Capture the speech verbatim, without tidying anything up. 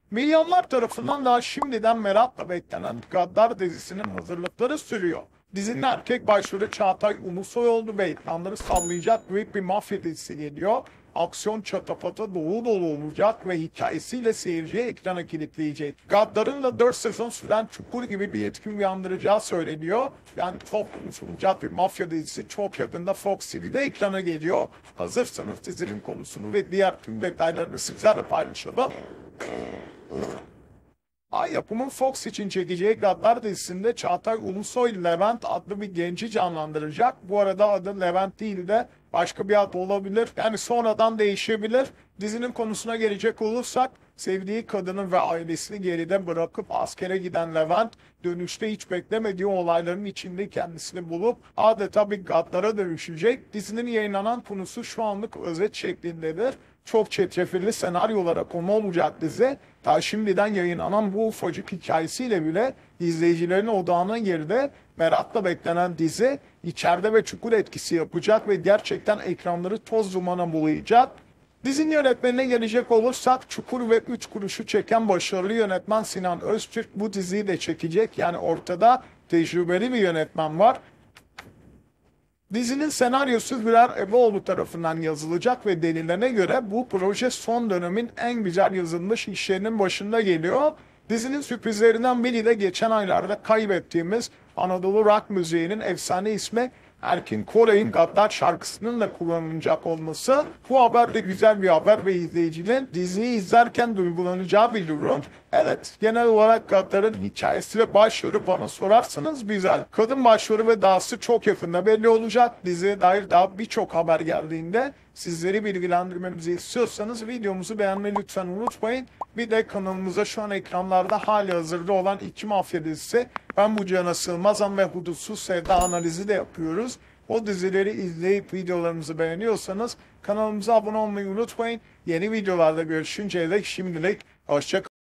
Milyonlar tarafından daha şimdiden merakla beklenen Gaddar dizisinin hazırlıkları sürüyor. Dizinin erkek başrolü Çağatay Ulusoy ve ekranları sallayacak büyük bir mafya dizisi geliyor. Aksiyon çatapata dolu dolu olacak ve hikayesiyle seyirciyi ekrana kilitleyecek. Gaddar'ın da dört sezon süren Çukur gibi bir etkin uyandıracağı söyleniyor. Yani top konuşulacak bir mafya dizisi çok yakında Fox T V'de ekrana geliyor. Hazırsanız dizinin konusunu ve diğer tüm detaylarını sizlerle paylaşalım. Ay yapımın Fox için çekeceği Gaddar dizisinde Çağatay Ulusoy Levent adlı bir genci canlandıracak. Bu arada adı Levent değil de başka bir ad olabilir. Yani sonradan değişebilir. Dizinin konusuna gelecek olursak sevdiği kadını ve ailesini geride bırakıp askere giden Levent dönüşte hiç beklemediği olayların içinde kendisini bulup adeta bir gaddara dönüşecek. Dizinin yayınlanan konusu şu anlık özet şeklindedir. Çok çetrefilli senaryolara konu olacak dizi, ta şimdiden yayınlanan bu ufacık hikayesiyle bile izleyicilerin odağına girdi. Merakla beklenen dizi, içeride ve çukur etkisi yapacak ve gerçekten ekranları toz dumana bulayacak. Dizinin yönetmenine gelecek olursak, Çukur ve Üç Kuruş'u çeken başarılı yönetmen Sinan Öztürk bu diziyi de çekecek. Yani ortada tecrübeli bir yönetmen var. Dizinin senaryosu Güler Ebeoğlu tarafından yazılacak ve denilene göre bu proje son dönemin en güzel yazılmış işlerinin başında geliyor. Dizinin sürprizlerinden biri de geçen aylarda kaybettiğimiz Anadolu rock müziğinin efsane ismi Erkin Koray'ın Gaddar şarkısının da kullanılacak olması. Bu haber de güzel bir haber ve izleyicinin diziyi izlerken duygulanacağı bir durum. Evet, genel olarak Gaddar'ın hikayesi ve başrolü bana sorarsanız güzel. Kadın başrolü ve dahası çok yakında belli olacak. Diziye dair daha birçok haber geldiğinde sizleri bilgilendirmemizi istiyorsanız videomuzu beğenmeyi lütfen unutmayın. Bir de kanalımıza şu an ekranlarda hali hazırda olan iki mafya dizisi Ben Bu Cana Sığmazam ve Hudutsuz Sevda analizi de yapıyoruz. O dizileri izleyip videolarımızı beğeniyorsanız kanalımıza abone olmayı unutmayın. Yeni videolarda görüşünceye dek şimdilik hoşça kalın.